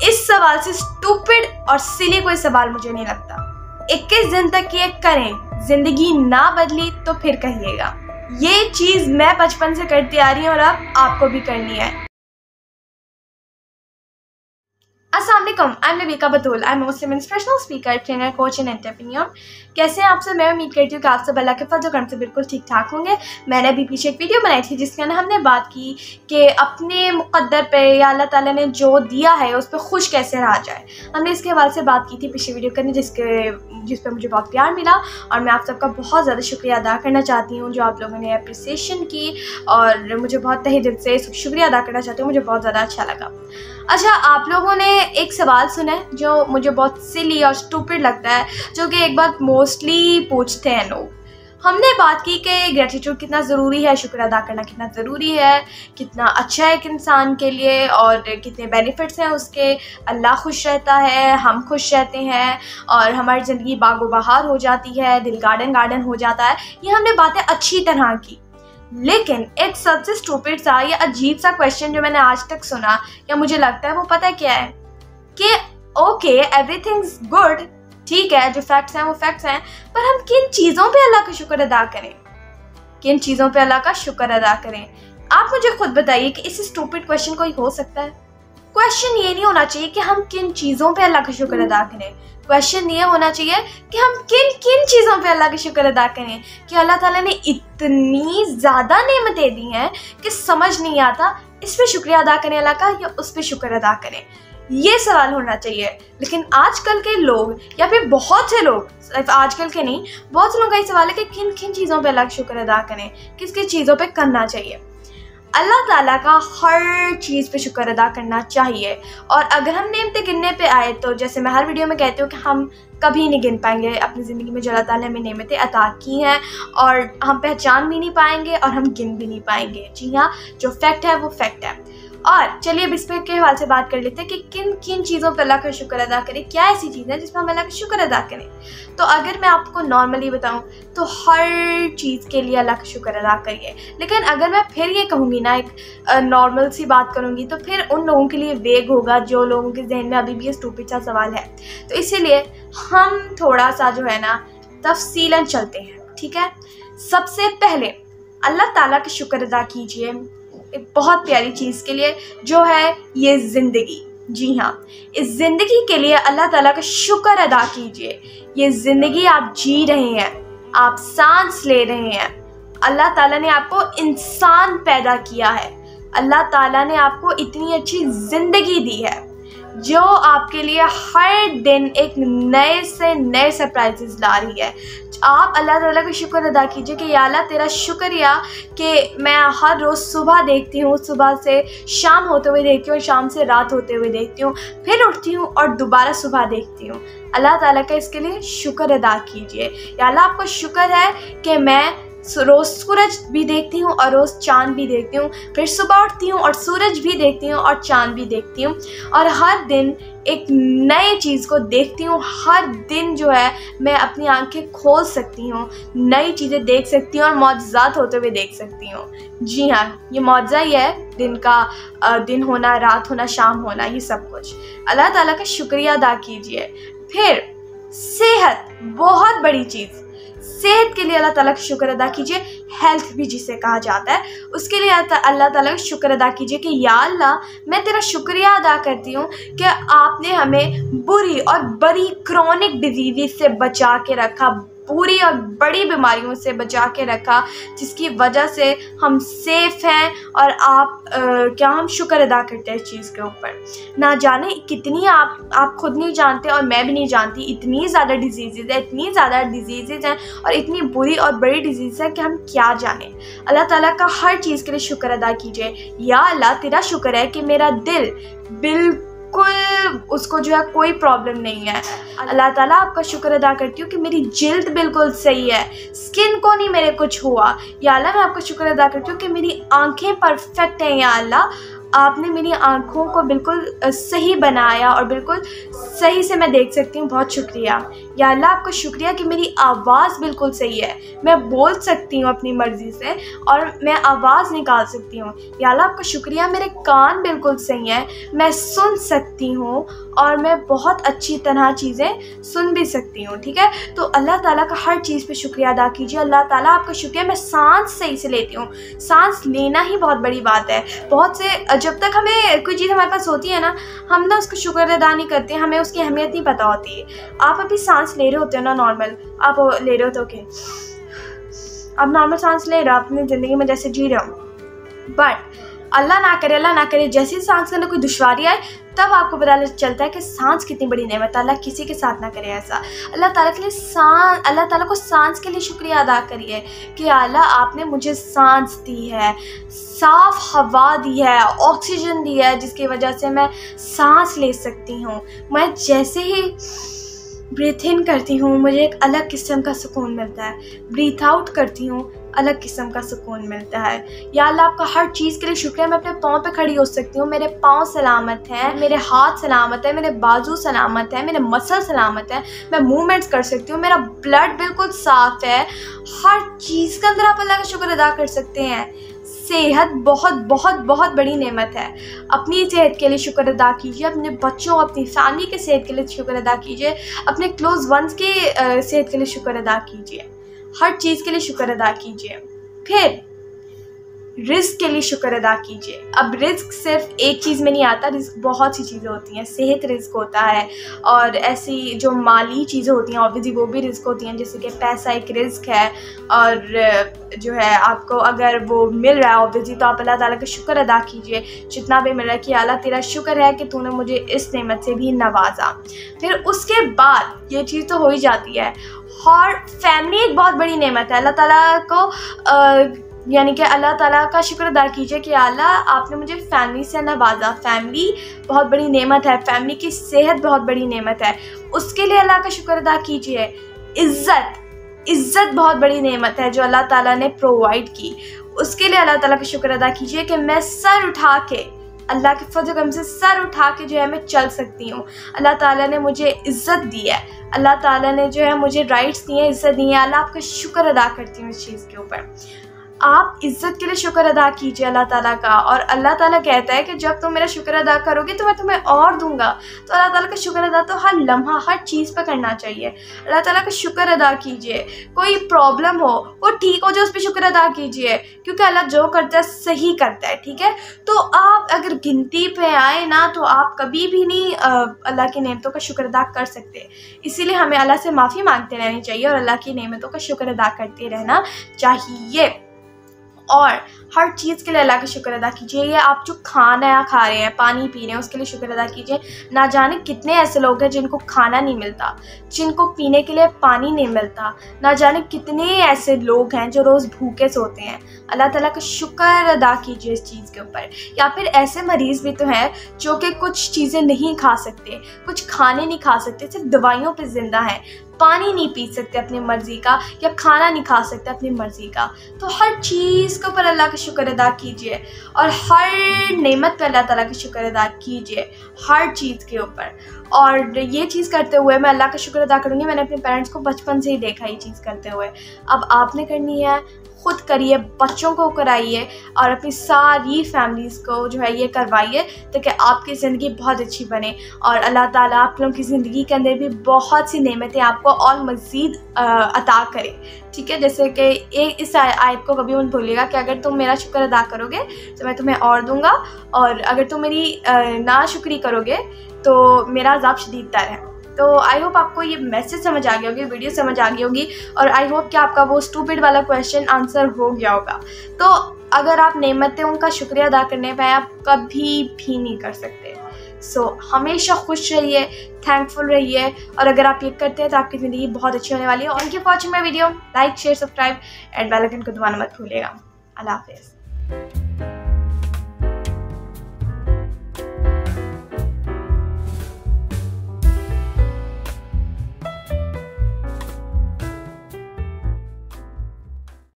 इस सवाल से स्टूपिड और सिली कोई सवाल मुझे नहीं लगता। 21 दिन तक ये करें, जिंदगी ना बदली तो फिर कहिएगा। ये चीज़ मैं बचपन से करती आ रही हूँ और अब आपको भी करनी है। अस्सलाम वालेकुम, I am Nabika Batool. I am Muslim inspirational speaker, trainer, coach and entrepreneur. कैसे हैं आप सब? मैं उम्मीद करती हूँ कि आप सब अल्लाह के फजल करम से बिल्कुल ठीक ठाक होंगे। मैंने अभी पीछे एक वीडियो बनाई थी जिसके अंदर हमने बात की कि अपने मुक़द्दर पे या अल्लाह ताला ने जो दिया है उस पर खुश कैसे रहा जाए। हमने इसके हवाले से बात की थी पिछले वीडियो के अंदर जिस पर मुझे बहुत प्यार मिला और मैं आप सबका बहुत ज़्यादा शुक्रिया अदा करना चाहती हूँ जो आप लोगों ने अप्रिसिएशन की और मुझे बहुत तहे दिल से शुक्रिया अदा करना चाहती हूँ। मुझे बहुत ज़्यादा अच्छा लगा। अच्छा, आप लोगों ने एक सवाल सुना है जो मुझे बहुत सिली और स्टूपिड लगता है, जो कि एक बात मोस्टली पूछते हैं लोग। हमने बात की कि ग्रेटिट्यूड कितना ज़रूरी है, शुक्र अदा करना कितना ज़रूरी है, कितना अच्छा है एक इंसान के लिए और कितने बेनिफिट्स हैं उसके। अल्लाह खुश रहता है, हम खुश रहते हैं और हमारी ज़िंदगी बागो बहार हो जाती है, दिल गार्डन गार्डन हो जाता है। ये हमने बातें अच्छी तरह की, लेकिन एक सबसे स्टूपिड सा या अजीब सा क्वेश्चन जो मैंने आज तक सुना या मुझे लगता है वो पता है क्या है कि ओके एवरीथिंग्स गुड, ठीक है, जो फैक्ट्स हैं वो फैक्ट्स हैं, पर हम किन चीज़ों पे अल्लाह का शुक्र अदा करें, किन चीज़ों पे अल्लाह का शुक्र अदा करें? आप मुझे खुद बताइए कि इस स्टूपिड क्वेश्चन कोई हो सकता है? क्वेश्चन ये नहीं होना चाहिए कि हम किन चीज़ों पे अल्लाह का शुक्र अदा करें। क्वेश्चन ये होना चाहिए कि हम किन किन चीज़ों पे अल्लाह का शुक्र अदा करें कि अल्लाह ताला ने इतनी ज़्यादा नेमतें दी हैं कि समझ नहीं आता इस पे शुक्रिया अदा करें अल्लाह का या उस पे शुक्र अदा करें। ये सवाल होना चाहिए। लेकिन आजकल के लोग या फिर बहुत से लोग, सिर्फ आजकल के नहीं, बहुत से लोगों का ये सवाल है कि किन किन चीज़ों पे अल्लाह का शुक्र अदा करें, किस किस चीज़ों पे करना चाहिए। अल्लाह ताला का हर चीज़ पे शुक्र अदा करना चाहिए। और अगर हम नेमतें गिनने पे आए तो जैसे मैं हर वीडियो में कहती हूँ कि हम कभी नहीं गिन पाएंगे अपनी ज़िंदगी में जो अल्लाह ताला ने हमें नेमतें अता की हैं, और हम पहचान भी नहीं पाएंगे और हम गिन भी नहीं पाएंगे। जी हाँ, जो फैक्ट है वो फैक्ट है। और चलिए अब इस पे के हवाले से बात कर लेते हैं कि किन किन चीज़ों पर अल्लाह का शुक्र अदा करें, क्या ऐसी चीज़ है जिसमें हम अल्लाह का शुक्र अदा करें। तो अगर मैं आपको नॉर्मली बताऊं तो हर चीज़ के लिए अल्लाह का शुक्र अदा करिए। लेकिन अगर मैं फिर ये कहूँगी ना, एक नॉर्मल सी बात करूँगी, तो फिर उन लोगों के लिए वेग होगा जो लोगों के जहन में अभी भी ये स्टूपिड सा सवाल है। तो इसीलिए हम थोड़ा सा जो है ना तफसीलन चलते हैं, ठीक है। सबसे पहले अल्लाह ताला का शुक्र अदा कीजिए एक बहुत प्यारी चीज़ के लिए जो है ये ज़िंदगी। जी हाँ, इस ज़िंदगी के लिए अल्लाह ताला का शुक्र अदा कीजिए। ये ज़िंदगी आप जी रहे हैं, आप सांस ले रहे हैं। अल्लाह ताला ने आपको इंसान पैदा किया है, अल्लाह ताला ने आपको इतनी अच्छी ज़िंदगी दी है जो आपके लिए हर दिन एक नए से नए सरप्राइजेस ला रही है। आप अल्लाह ताला का शुक्र अदा कीजिए कि या अल्लाह तेरा शुक्रिया कि मैं हर रोज़ सुबह देखती हूँ, सुबह से शाम होते हुए देखती हूँ, शाम से रात होते हुए देखती हूँ, फिर उठती हूँ और दोबारा सुबह देखती हूँ। अल्लाह ताला का इसके लिए शुक्र अदा कीजिए। या अल्लाह आपको शुक्र है कि मैं रोज़ सूरज भी देखती हूँ और रोज़ चाँद भी देखती हूँ, फिर सुबह उठती हूँ और सूरज भी देखती हूँ और चाँद भी देखती हूँ, और हर दिन एक नई चीज़ को देखती हूँ। हर दिन जो है मैं अपनी आंखें खोल सकती हूँ, नई चीज़ें देख सकती हूँ और मौजज़ात होते हुए देख सकती हूँ। जी हाँ, ये मौजज़ा ही है, दिन का दिन होना, रात होना, शाम होना, ये सब कुछ। अल्लाह ताला का शुक्रिया अदा कीजिए। फिर सेहत, बहुत बड़ी चीज़, सेहत के लिए अल्लाह ताला का शुक्र अदा कीजिए। हेल्थ भी जिसे कहा जाता है, उसके लिए अल्लाह ताला का शुक्र अदा कीजिए कि या अल्लाह मैं तेरा शुक्रिया अदा करती हूँ कि आपने हमें बुरी और बड़ी क्रॉनिक डिजीज़ से बचा के रखा, बुरी और बड़ी बीमारियों से बचा के रखा, जिसकी वजह से हम सेफ़ हैं। और क्या हम शुक्र अदा करते हैं इस चीज़ के ऊपर। ना जाने कितनी आप खुद नहीं जानते और मैं भी नहीं जानती, इतनी ज़्यादा डिजीज़ है, इतनी ज़्यादा डिजीज़ हैं और इतनी बुरी और बड़ी डिजीज़ है कि हम क्या जाने। अल्लाह ताला का हर चीज़ के लिए शुक्र अदा कीजिए। या अल्लाह तेरा शुक्र है कि मेरा दिल बिल्कुल उसको जो है कोई प्रॉब्लम नहीं है। अल्लाह ताला आपका शुक्र अदा करती हूँ कि मेरी जिल्द बिल्कुल सही है, स्किन को नहीं मेरे कुछ हुआ। या अल्लाह मैं आपका शुक्र अदा करती हूँ कि मेरी आंखें परफेक्ट हैं। या अल्लाह आपने मेरी आँखों को बिल्कुल सही बनाया और बिल्कुल सही से मैं देख सकती हूँ, बहुत शुक्रिया। या अल्लाह आपका शुक्रिया कि मेरी आवाज़ बिल्कुल सही है, मैं बोल सकती हूँ अपनी मर्ज़ी से और मैं आवाज़ निकाल सकती हूँ। या अल्लाह आपका शुक्रिया मेरे कान बिल्कुल सही हैं, मैं सुन सकती हूँ और मैं बहुत अच्छी तरह चीज़ें सुन भी सकती हूँ, ठीक है। तो अल्लाह ताला का हर चीज़ पे शुक्रिया अदा कीजिए। अल्लाह ताला आपका शुक्रिया मैं सांस सही से लेती हूँ। सांस लेना ही बहुत बड़ी बात है। बहुत से जब तक हमें कोई चीज़ हमारे पास होती है ना, हम ना उसको शुक्र अदा नहीं करते, हमें उसकी अहमियत नहीं पता होती है। आप अभी सांस ले रहे होते हो ना, नॉर्मल आप ले रहे होते हो कि आप नॉर्मल सांस ले रहे हो, अपनी ज़िंदगी में जैसे जी रहे हो, बट अल्लाह ना करे जैसे ही सांस के अंदर कोई दुश्वारी आए तब आपको पता चलता है कि सांस कितनी बड़ी नेमत है। अल्लाह किसी के साथ ना करे ऐसा। अल्लाह ताला को सांस के लिए शुक्रिया अदा करिए कि अल्लाह आपने मुझे सांस दी है, साफ़ हवा दी है, ऑक्सीजन दी है, जिसकी वजह से मैं सांस ले सकती हूँ। मैं जैसे ही ब्रीथ इन करती हूँ मुझे एक अलग किस्म का सुकून मिलता है, ब्रीथ आउट करती हूँ अलग किस्म का सुकून मिलता है। या अल्लाह आपका हर चीज़ के लिए शुक्रिया, मैं अपने पाँव पे खड़ी हो सकती हूँ, मेरे पाँव सलामत हैं, मेरे हाथ सलामत है, मेरे बाजू सलामत है, मेरे मसल सलामत है, मैं मूवमेंट्स कर सकती हूँ, मेरा ब्लड बिल्कुल साफ़ है। हर चीज़ के अंदर आप अल्लाह का शुक्र अदा कर सकते हैं। सेहत बहुत बहुत बहुत बड़ी नेमत है। अपनी सेहत के लिए शुक्र अदा कीजिए, अपने बच्चों अपनी फैमिली के सेहत के लिए शुक्र अदा कीजिए, अपने क्लोज वंस के सेहत के लिए शुक्र अदा कीजिए, हर चीज़ के लिए शुक्र अदा कीजिए। फिर रिस्क के लिए शुक्र अदा कीजिए। अब रिस्क सिर्फ एक चीज़ में नहीं आता, रिस्क बहुत सी चीज़ें होती हैं। सेहत रिस्क होता है और ऐसी जो माली चीज़ें होती हैं ऑब्वियसली वो भी रिस्क होती हैं, जैसे कि पैसा एक रिस्क है और जो है आपको अगर वो मिल रहा है ऑब्वियसली तो आप अल्लाह ताला का शुक्र अदा कीजिए जितना भी मिल रहा है कि अल्लाह तेरा शुक्र है कि तूने मुझे इस नेमत से भी नवाजा। फिर उसके बाद ये चीज़ तो हो ही जाती है। और फैमिली एक बहुत बड़ी नेमत है। अल्लाह ताला को यानी कि अल्लाह ताला का शुक्र अदा कीजिए कि अल्लाह आपने मुझे फैमिली से नवाजा। फैमिली बहुत बड़ी नेमत है, फैमिली की सेहत बहुत बड़ी नेमत है, उसके लिए अल्लाह का शुक्र अदा कीजिए। इज़्ज़त बहुत बड़ी नेमत है जो अल्लाह ताला ने प्रोवाइड की, उसके लिए अल्लाह ताला का शुक्र अदा कीजिए कि मैं सर उठा के अल्लाह के फजल करम से सर उठा के जो है मैं चल सकती हूँ। अल्लाह ताला ने मुझे इज़्ज़त दी है, अल्लाह ताला ने जो है मुझे राइट्स दिए हैं, इज़्ज़त दी है। अल्लाह आपका शुक्र अदा करती हूँ इस चीज़ के ऊपर। आप इज़्ज़त के लिए शुक्र अदा कीजिए अल्लाह ताला का। और अल्लाह ताला कहता है कि जब तुम मेरा शुक्र अदा करोगे तो मैं तुम्हें और दूंगा। तो अल्लाह ताला का शुक्र अदा तो हर लम्हा हर चीज़ पर करना चाहिए। अल्लाह ताला का शुक्र अदा कीजिए। कोई प्रॉब्लम हो वो ठीक हो जाए उस पर शुक्र अदा कीजिए, क्योंकि अल्लाह जो करता है सही करता है, ठीक है। तो आप अगर गिनती पे आए ना तो आप कभी भी नहीं अल्लाह की नेमतों का शुक्र अदा कर सकते। इसीलिए हमें अल्लाह से माफ़ी मांगते रहनी चाहिए और अल्लाह की नेमतों का शुक्र अदा करते रहना चाहिए। और हर चीज़ के लिए अल्लाह का शुक्र अदा कीजिए। ये आप जो खाना खा रहे हैं, पानी पी रहे हैं, उसके लिए शुक्र अदा कीजिए। ना जाने कितने ऐसे लोग हैं जिनको खाना नहीं मिलता, जिनको पीने के लिए पानी नहीं मिलता, ना जाने कितने ऐसे लोग हैं जो रोज़ भूखे सोते हैं। अल्लाह ताला का शुक्र अदा कीजिए इस चीज़ के ऊपर। या फिर ऐसे मरीज़ भी तो हैं जो कि कुछ चीज़ें नहीं खा सकते, कुछ खाने नहीं खा सकते, सिर्फ दवाइयों पर ज़िंदा हैं, पानी नहीं पी सकते अपनी मर्ज़ी का, या खाना नहीं खा सकते अपनी मर्ज़ी का। तो हर चीज़ के ऊपर अल्लाह का शुक्र अदा कीजिए और हर नेमत पे अल्लाह ताला का शुक्र अदा कीजिए, हर चीज़ के ऊपर। और ये चीज़ करते हुए मैं अल्लाह का शुक्र अदा करूँगी। मैंने अपने पेरेंट्स को बचपन से ही देखा ये चीज़ करते हुए। अब आपने करनी है, खुद करिए, बच्चों को कराइए और अपनी सारी फैमिलीज़ को जो है ये करवाइए ताकि आपकी ज़िंदगी बहुत अच्छी बने और अल्लाह ताला आप लोगों की ज़िंदगी के अंदर भी बहुत सी नेमतें आपको और मज़ीद अता करे, ठीक है। जैसे कि इस आयत को कभी मत भूलिएगा कि अगर तुम मेरा शुक्र अदा करोगे तो मैं तुम्हें और दूंगा, और अगर तुम मेरी नाशुक्री करोगे तो मेरा अज़ाब शदीदतर है। तो आई होप आपको ये मैसेज समझ आ गया होगी, वीडियो समझ आ गई होगी, और आई होप कि आपका वो स्टूपिड वाला क्वेश्चन आंसर हो गया होगा। तो अगर आप नेमतें उनका शुक्रिया अदा करने पे आप कभी भी नहीं कर सकते। सो हमेशा खुश रहिए, थैंकफुल रहिए, और अगर आप ये करते हैं तो आपकी ज़िंदगी बहुत अच्छी होने वाली है। Thank you for watching my video. Like share subscribe and bell icon को दबाना मत भूलिएगा। अल्लाह हाफिज़।